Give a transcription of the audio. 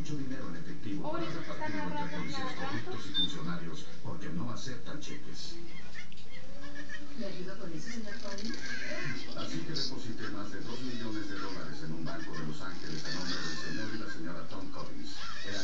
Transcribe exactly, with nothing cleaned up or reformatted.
mucho dinero en efectivo para repartirlo entre policías corruptos y funcionarios porque no aceptan cheques. ¿Le ayudo con eso, señor Collins? Así que deposité más de dos millones de dólares en un banco de Los Ángeles a nombre del señor y la señora Tom Collins. Era